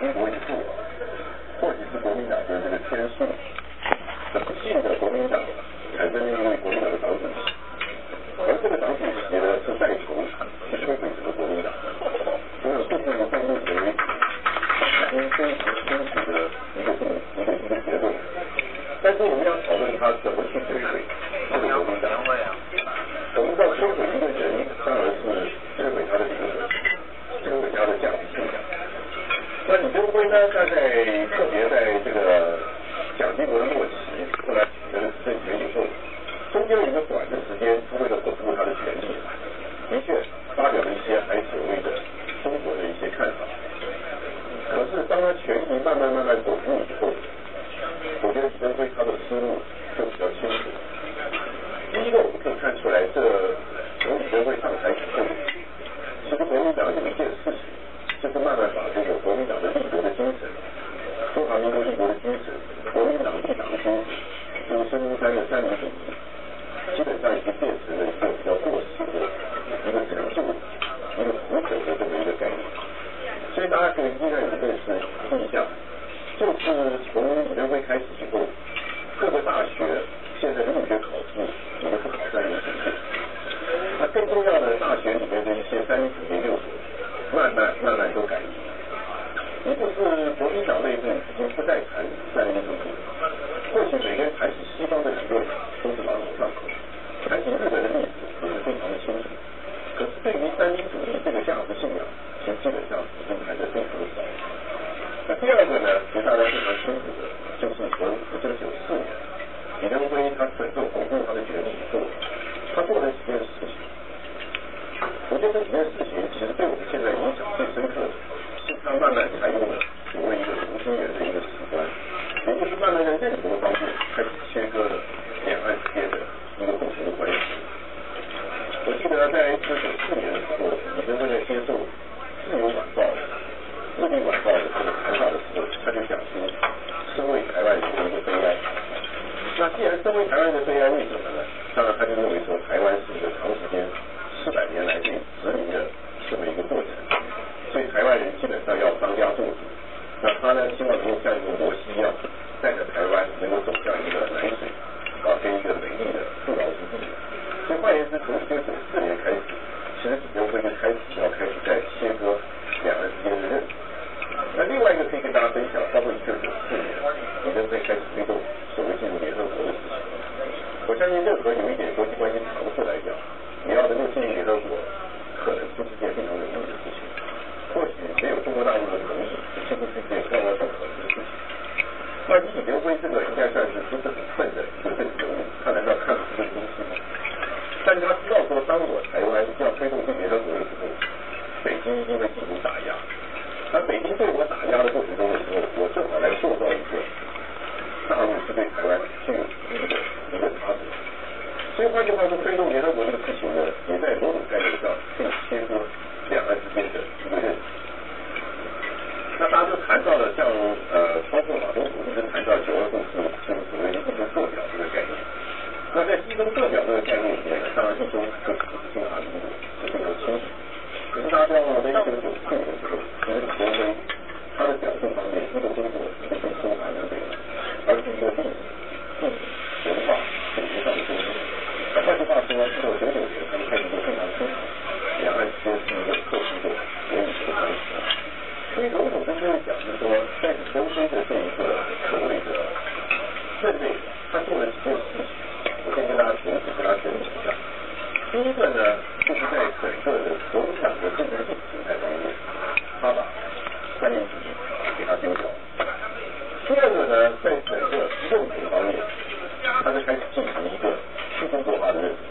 中国一部，或许是国民党的这个天数，很不幸的国民党产生了一位国民党的党主席，而这个党主席呢是带头去摧毁整个国民党，所有各部分散布成为已经非常清楚的一个结论。但是我们要讨论他怎么去摧毁这个国民党。我们知道摧毁一个人，当然是摧毁他的灵魂，摧毁他的价值信仰。那李登辉呢，他特别在这个蒋经国的末期，后来取得了执政权以后，中间有一个短的时间是为了巩固他的权利，的确发表了一些还所谓的中国的一些看法。可是当他权力慢慢巩固以后，我觉得李登辉他的思路就比较清楚。第一个我们可以看出来，从李登辉上台以后，其实国民党有一件事情，就是慢慢把这个国民党的立国的精神，中华民国立国的精神，国民党立党的精神，就是孙中山的三民主义，基本上已经变成了一个比较过时的一个陈旧、一个腐朽的这么一个概念。所以大家可以依然有认识印象，就是从李登辉开始以后，各个大学现在的入学考试也不考三民主义。那更重要的，大学里面的一些三民主义研究所，慢慢都改进。一个是国民党内部已经不再谈三民主义，或许每个人谈起西方的理论都是朗朗上口，谈起日本的历史也是非常的清楚。可是对于三民主义这个价值信仰，其实基本上已经谈得非常的少。那第二个呢，其实大家非常清楚的，就是从1994年，李登辉他整个巩固他的权力以后，他做了几件事情。我觉得这几件事情其实对我们现在影响最深刻的，是他慢慢采用了所谓一个同心圆的一个史观，也就是慢慢在认同的方面开始切割了两岸之间的一个共同的关系。我记得在1994年的时候，李登辉在接受自由晚报、日历晚报的这个谈话的时候，他就讲出身为台湾人的一个悲哀。那既然身为台湾人的悲哀，为什么呢？当然他就认为说台湾是一个长时间400年来被殖民的这么一个过程，所以台湾人基本上要当家做主。那他呢，希望能够像一个摩西一样，带着台湾能够走向一个南水跟一个美丽的富饶之地。所以换言之，从1994年开始，其实李登辉就开始在切割两岸之间的认同。那另外一个可以跟大家分享，包括1994年，李登辉开始推动所谓进入联合国的事情。我相信任何有一点国际关系常识来讲，你要能够进入联合国，可能不是件非常容易的事情。或许没有中国大陆的同意，这不是一件非常不可能的事情。那李登辉这个应该算是不是很笨的一个政治人物，他难道看不出这个东西吗？但是他知道说，当我台湾要推动进联合国的时候，北京一定会进行打压。那北京对我打压的过程中的时候，我正好来塑造一个大陆是对台湾具有一个差别。所以换句话说，推动联合国这个事情呢，也在某种概念上可以切割两岸之间的一个认识。那大家就谈到了像包括马东一直谈到9·2共识，就是所谓的一中各表这个概念。那在一中各表这个概念里面呢，当然一中就指中华民国是非常清楚。可是大家知道在1994年的时候，其实李登辉他的表述方面，一个中国，一个中华民国，而是一个历史、文化、统一上的中国。那换句话说，1999年他们开始就非常清楚，两岸之间是一个特殊的文与的关系。所以笼统跟各位讲，就是说，在李登辉的这一个所谓的任内，他做了几件事情，我先跟大家整理一下。第一个呢，就是在整个的国民党的政治意识形态方面，他把三民主义给他丢掉。第二个呢，在整个认同方面，他就开始进行一个去中国化的认同，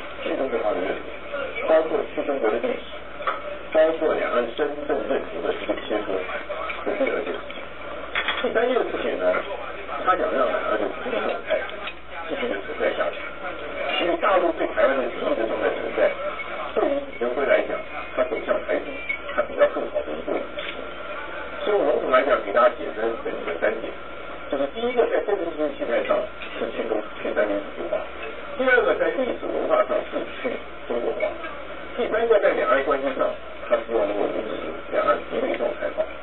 包括去中国的历史，包括两岸真正认同的一个切割，这是第二件事情。第三件事情呢，他想让两岸的独立状态继续的存在下去。因为大陆对台湾的敌意的状态存在，对于李登辉来讲，他走向台独，他比较更好的一步。所以笼统来讲，给大家简单整理了3点，就是第一个，在政治意识形态上是去三民主义化；第二个，在历史文化上是去中国化；第三个，在两岸关系上，他希望能够维持两岸敌对状态化。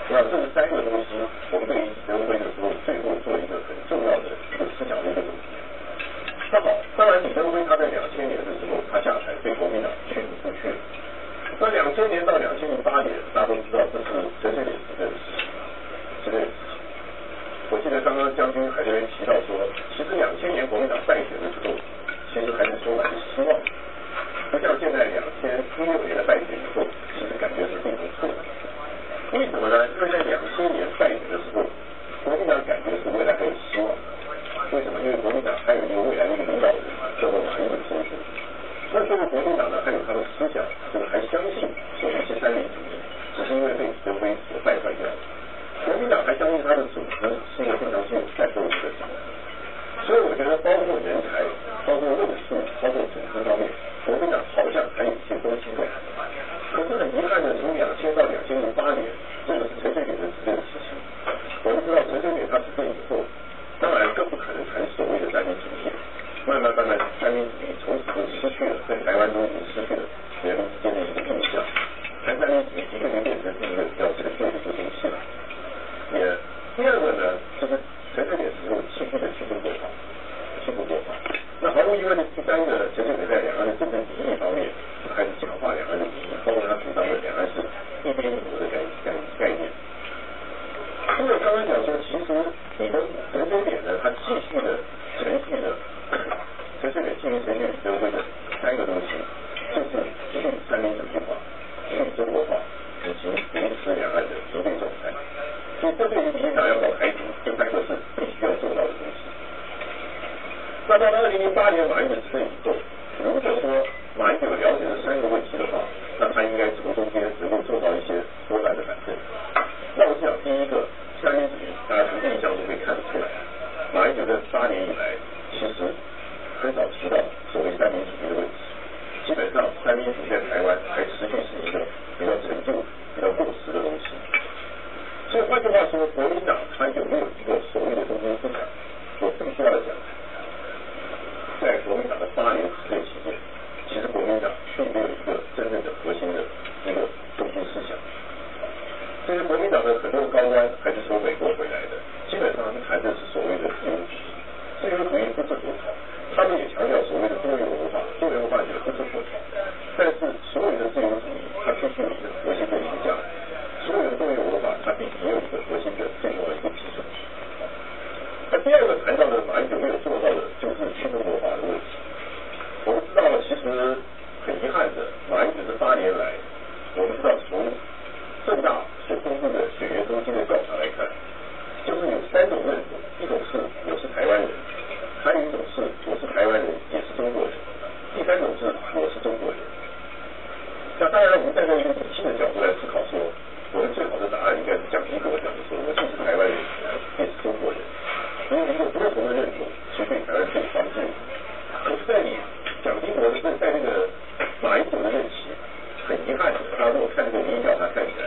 那这是3个东西，我们对于德辉的时候，最后做一个很重要的一个思想的一个总结。那好，当然李登辉他在2000年的时候，他下台被国民党驱逐出去了。那2000年到2008年，大家都知道这是陈水扁执政的事情，这个我记得刚刚将军还在那边提到说，其实2000年国民党败选的时候，其实还是充满着希望，不像现在2016年的败选以后，其实感觉是非常错的。为什么呢？因为在2000年败选的时候，国民党感觉是未来还有希望。为什么？因为国民党还有一个未来的一个领导人叫做马英九先生。那这个国民党呢，还有他的思想，就是还相信所谓是三民主义，只是因为被李登辉所败坏掉了。国民党还相信他的组织是一个非常具有战斗力的组织，所以我觉得包括人才、包括论述、包括组织方面，国民党好像还有一些东西在。可是很遗憾的，从2000到2008年，这个是陈水扁的执政时期。我们知道陈水扁他执政以后，当然更不可能谈所谓的三民主义，慢慢三民主义从此就失去了，在台湾中已经失去了人民之间的一个印象。谈三民主义的确就变成是一个比较这个旧的东西了。第二个呢，就是陈水扁时候欺负过法。那毫无疑问的，第三个，陈水扁在两岸的政治敌意方面，开始强化两岸的敌意，包括他主张的两岸是一边一国的概念。因为刚刚讲说，其实你的陈水扁呢，他继续的陈水扁继续承续李登辉的3个东西，就是继续三民主义化、继续中国化，以及维持两岸的和平状态。所以这对于民进党要搞台独，这3个是必须要做到的东西。那到2008年马英九执政以后，如果说马英九了解这3个问题的话，那他应该从中间能够做到一些多半的反正。那我想第一个，三民主义大家从印象中可以看得出来，马英九这8年以来，其实很少提到所谓三民主义的问题。基本上三民主义在台湾还持续是一个比较陈旧、比较过时的东西。所以换句话说，国民党它有没有一个所谓的中心思想？我必须要讲，在国民党的8年执政期间，其实国民党并没有一个真正的核心的一个中心思想。这些国民党的很多高官还是从美国回来的，基本上谈的是所谓的自由主义。自由主义不置可讨，他们也强调所谓的多元文化，多元文化也不置可讨。但是所有的自由主义，它必须有一个核心的一个价值。所有的多元文化，它必须有一个核心的最重要的一个基础。那第二个谈到的马英九没有做到的，就是去中国化的问题。我们知道，其实很遗憾的，马英九这8年来，我们知道从政大所公布的选员中心的调查来看，就是有3种认同，一种是我是台湾人，还有一种是我是台湾人也是中国人，第3种是我是中国人。那当然，我们站在一个理性的角度来思考说，我们最好的答案应该是蒋经国讲的说，我既是台湾人，也是中国人。因为一个多重的认同，是对台湾最帮助的。可是在你蒋经国在那个马英九的任期，很遗憾，大家如果看这个民意调查看起来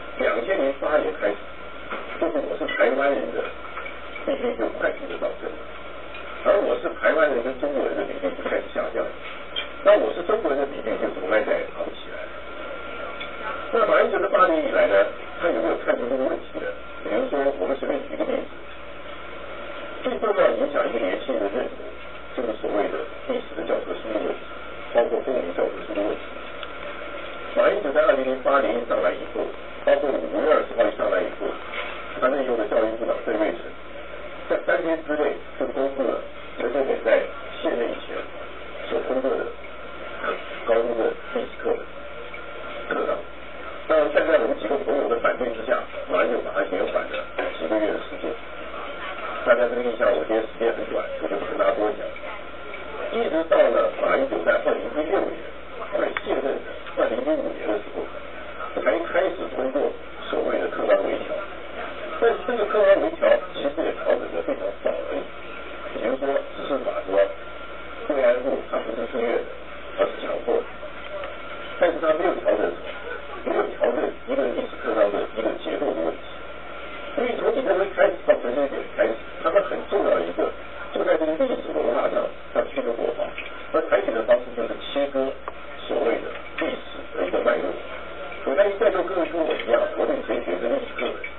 ，2008年开始，就是我是台湾人的比例就快速的上升，而我是台湾人跟中国人的比例就开始下降。那我是中国人的比例就从来在好起来。那马英九这8年以来呢，他有没有看出这个问题呢？比如说，我们随便举一个例子，最重要影响一个年轻人的认同，就是所谓的历史的教科书的问题，包括公民教科书的问题。马英九在2008年一上来以后，包括5月20号一上来以后，他任用的教育部长郑瑞成，在3天之内就公布了陈水扁在卸任以前所通过的高中的历史课纲。当然，站在我们几个朋友的反对之下，马英九把它延缓了几个月的时间。大家这个印象，我今天时间很短，我就不跟大家多讲。一直到了马英九在2016年快卸任的2015年的时候，才开始通过所谓的课纲微调。但是这个课纲微调其实也调整得非常少而已。比如说，只是把说慰安妇它不是自愿的，而是强迫的，但是它没有调整一个历史课纲的一个结构的问题。所以从李登辉开始到陈水扁开始，他们很重要的一个，就在这个历史文化上要去中国化，而采取的方式就是切割所谓的历史的一个脉络。我相信在座各位跟我一样，我对以前学生历史课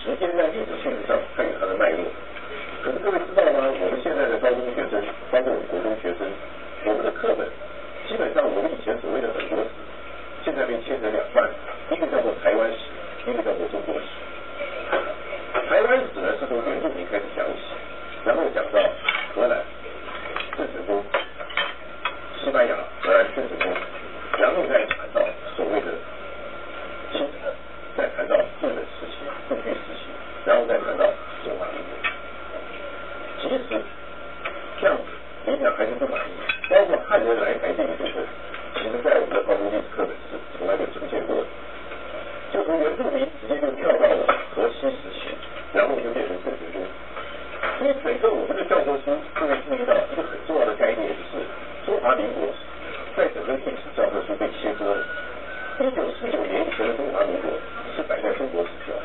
时间在历史性质上它有它的脉络。可是各位知道吗？我们现在的高中学生，包括我们国中学生，我们的课本基本上我们以前所谓的本国史，现在被切成两半，一个叫做台湾史，一个叫做中国史。台湾史呢是从原住民开始讲起，然后讲到荷兰郑成功，西班牙荷兰郑成功，然后再谈到所谓的清朝，再谈到日本时期、日据时期，然后再谈到中华民国。其实这样子你想还是不满意，包括汉人来台这一部分，其实在我们的高中历史课本是从来没有出现过的，就从原住民直接就跳到了荷西时期，然后就变成郑成功。所以整个我们的教科书就会注意到一个很重要的概念，就是中华民国在整个历史教科书被切割了。1949年以前的中华民国是摆在中国史教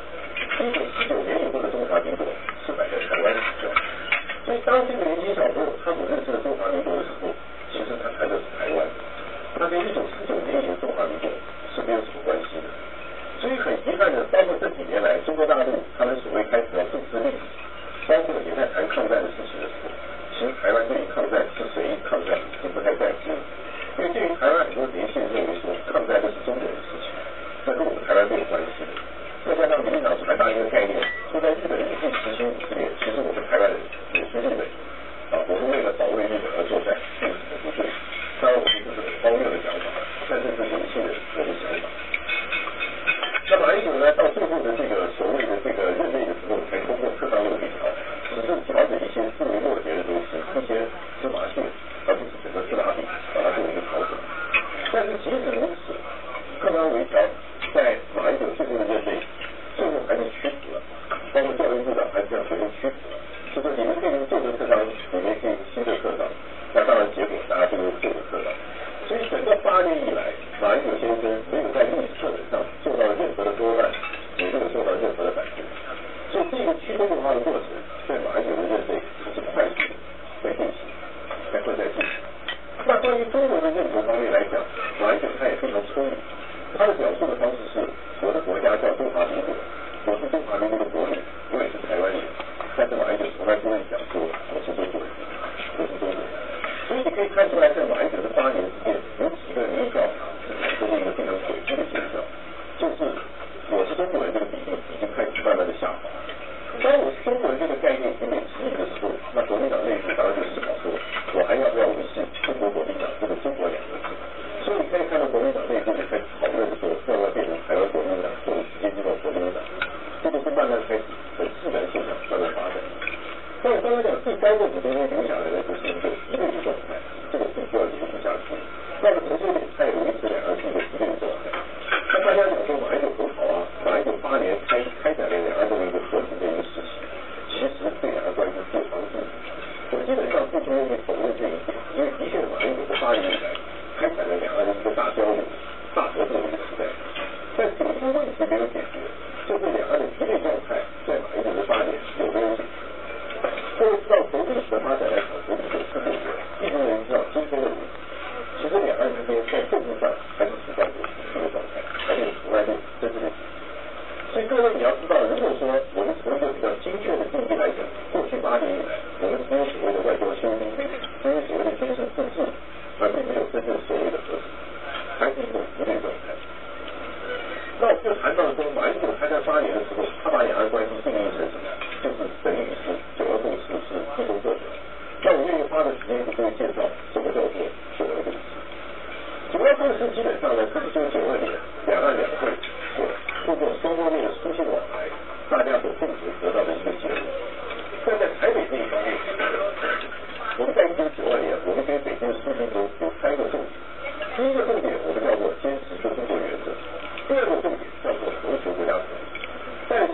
，1949年以后的中华民国是摆在台湾史教。所以当这个年轻小朋友他所认识的中华民国的时候，其实他谈的是台湾，他跟1949年以前中华民国是没有什么关系的。所以很遗憾的，包括这几年来中国大陆他们所谓开始要重视历史，包括也在谈抗战的事情的时候，其实台湾对于抗战是谁抗战已经不太在乎了，因为对于台湾很多年轻人认为说抗战这是中国的事情，这跟我们台湾没有关系的。再加上民进党传达一个概念，说在日本日据时期50年，其实我们台湾人也是日本我们为了保卫日本而作战，并不是不对。当然我们这是很荒谬的讲法，但是是年轻人我的想法。那马英九呢，到最后的这个所谓的这个任内的时候，才通过特纲60条，只是调整一些枝微末节的东西，一些芝麻屑，而不是整个四大饼把它做一个调整。但是即使如此，特纲微调在马英九最后的任内，最后还是屈服了，包括教育部长还是这样决定屈服了，就说你们可以用旧的课纲，你们可以用新的课纲，那当然结果大家就用旧的课纲。所以整个8年以来，马英九先生没有在历史课本上受到任何的多难，也没有受到任何的反对。所以这个趋同文化的过程，在马英九的任内是快速在进行，在进行。那关于中国的认同方面来讲，马英九他也非常聪明，他的表述的方式是：我的国家叫中华民国，我是中华民国的国民，我也是台湾人。但是马英九从来不会讲说我是中国人，我是中国人。所以你可以看出来，在马英九的8年之间，有几个民意调查是产生了一个非常诡异的现象，就是我是中国人这个比例已经开始慢慢的下滑。当我是中国人这个概念已经被质疑的时候，那国民党内部当然就思考说，我还要不要维系中国国民党这个中国2个字？所以你可以看到国民党内部也开始讨论说，要不要变成台湾国民党，或者直接进入国民党？这个是慢慢开始很自然现象慢慢发展。那我刚刚讲第3个5年留下来的就是一个敌对的状态，这个必须要延续下去。那么陈水扁他也维持2个字的敌对状态。那大家讲说马英九很好啊，马英九8年开展了两岸这么一个和平的一个时期，其实对两岸关系是有帮助的。我基本上不愿意否认这一点，因为的确马英九的8年以来开展了两岸的一个大交流、大合作的一个时代。但是有一个问题没有解决，就是两岸的敌对状态在马英九的8年有没有解决？各位知道，从历史的发展来讲，从1946年，一般人知道今天的其实两岸之间在政治上还是处在一个敌对的状态，还没有从来没有真正的解决。所以各位你要知道，如果说我们从一个比较精确的定义来讲，过去8年以来，我们只有所谓的外交修理，只有所谓的军事自治，而并没有真正所谓的和平，还是一种敌对状态。那我就谈到说，马英九他在8年的时候，他把两岸关系定义成什么？就是等于是9·2共识是不中作者。那我愿意花的时间给各位介绍什么叫做9·2共识。9·2共识基本上呢，是1992年两岸两会所通过双方面的书信往来，大家所共同得到的一个结论。但在台北这一方面，我们在1992年，我们给北京的书信中有3个重点。第一个重点我们叫做坚持一个中国原则，第二个重点叫做谋求国家统一。但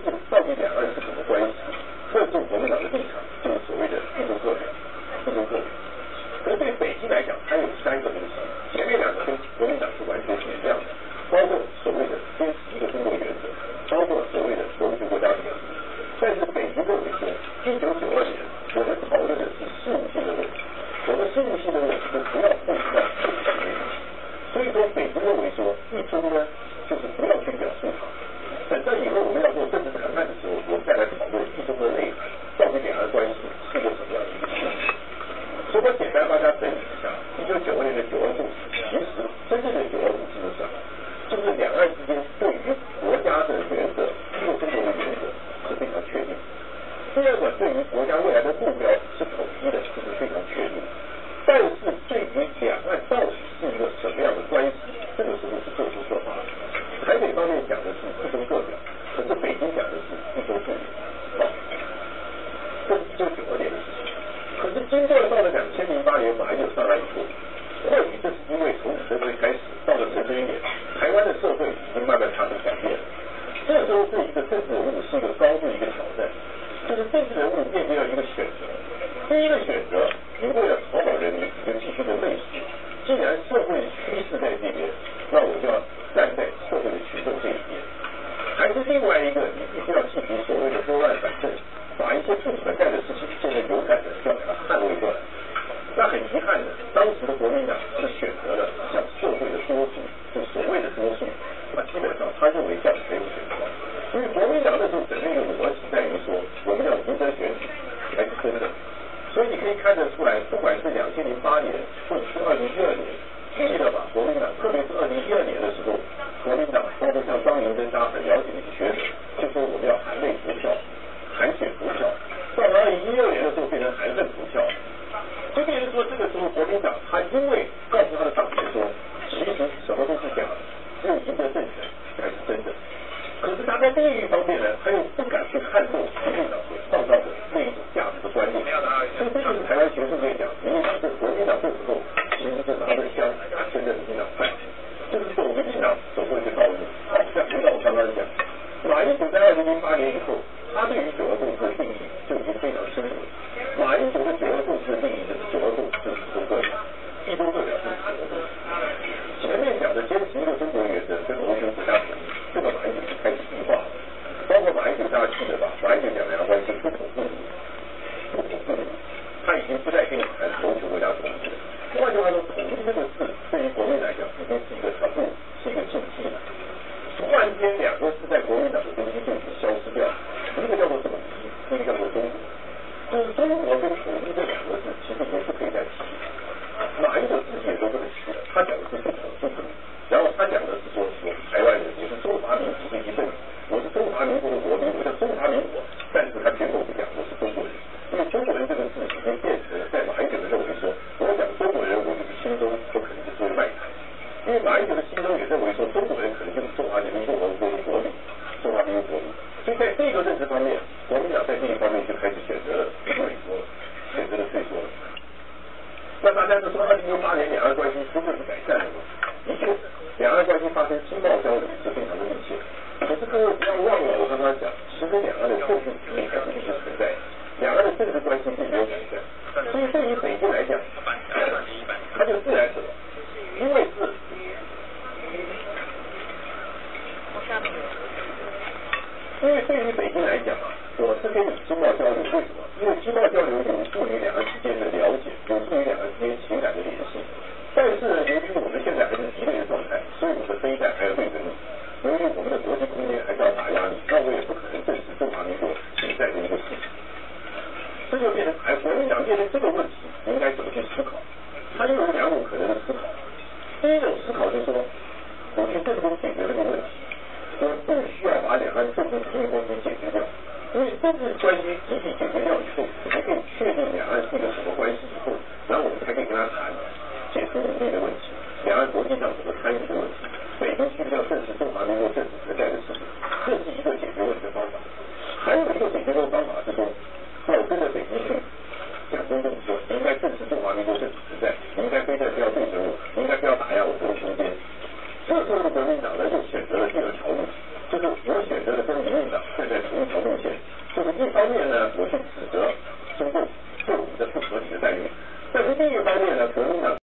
二个，对于国家未来的目标是统一的，这是非常确定。但是对于两岸到底是一个什么样的关系，这个时候是做出说法。台北方面讲的是一中各表，可是北京讲的是一中各表，这是1992年的事情。可是经过到了2008年马英九上来以后，或许这是因为从李登辉开始，到了陈水扁，台湾的社会已经慢慢发生改变了。这时候对一个政治人物是一个高度一个挑战，就是政治人物面对到一个选择。第一个选择，你为了讨好人民，你就继续的类似。既然社会趋势在这边，那我就要站在社会的群众这一边。还是另外一个，你必须要进行所谓的拨乱反正，把一些不存在的事情，现在有感的要把它捍卫过来。那很遗憾的，当时的国民党是选择了向社会的多数，就所谓的多数，那基本上他认为这样才有选择。因为国民党那时候整个一个逻辑在于说，我们要赢得选举才是真的。所以你可以看得出来，不管是2008年或者是2012年，记得吧？国民党，特别是2012年的时候，国民党包括像庄云珍大家很了解的学者，就说我们要含泪投票，含血投票。到了2016年的时候变成含恨投票，就变成说这个时候国民党他因为告诉他的党员说，其实什么都是假的，只有赢得政权才是真的。可是他在另一方面呢，他又不敢去撼动国民党所创造的那一种价值的观念。所以这就是台湾学术界讲，国民党这时候其实是拿着枪跟着民进党派，就是走民进党走过一个道路。好，像回到我刚刚讲，马英九在2008年以后，他对于九二共识的定义就已经非常清楚了。马英九的九二共识的定义就是九二共识就是一中各表，一中各表就是九二共识。前面讲的坚持一个中国原则跟谋求国家统一，这个马英九就开始提化了。包括马英九大家记得吧？马英九讲两岸关系不统不理，不统不理，他已经不再跟你谈谋求国家统一了。换句话说，统一这个字对于国民来讲已经是一个tabu，是一个禁忌了。突然间两个字在国民党的中心就消失掉，一个叫做统一，一个叫做中国。就是中国跟统一这两个字其实也是可以在提的。马英九自己也都这么提的，他讲的是不统不统，然后他讲的是说台湾人也是中华民族的一份子，我是中华民国的国民，我叫中华民国，但是他绝口不讲我是中国人，因为中国人这个字已经变成了在马英九的认为说，我讲中国人，我就是心中就可能就是卖台，因为马英九的心中也认为说中国人可能就是中华人民共和国的国民，中华民国国民，所以在这个认知方面，国民党在这一方面就开始选择了退缩了，选择了退缩了。那大家就说2008年两岸关系真的是改善了吗？的确，两岸关系发生经贸交流是非常的密切。可是各位不要忘了，我刚刚讲，其实两岸的政治体系还是一直存在，两岸的政治关系并没有改善。所以对于北京来讲，它就自然什么？因为是，因为对于北京来讲啊，我是跟你经贸交流，为什么？因为经贸交流有助于两岸之间的了解，有助于两岸之间情感的联系。但是呢，由于我们现在还是敌对的状态，所以我的非战还要对着你。由于我们的国际空间还是要打压你，那我也不可能正视中华民国现在的一个事情。这就变成国民党面对这个问题，应该怎么去思考？他又有两种可能的思考。第一种思考就是说，我去正中解决这个问题，我不需要把两岸政治经济关系解决掉，因为政治关系集体解决掉以后，才可以确定两岸是一个什么关系以后，然后我们才可以跟他谈解除武力的问题，两岸国际上怎么参与的问题，北京需不需要正视中华民国政治存在的事情，这是一个解决问题的方法。还有一个解决的方法是说，那我跟着北京去讲中共说，你应该正视中华民国政治存在，你应该非但不要对着我，你应该不要打压我国的空间。这时候的国民党呢，又选择了第二条路，就是我选择了跟民进党站在同一条路线，就是一方面呢，我去指责中共对我们的不合理的待遇，但是另一方面呢，国民党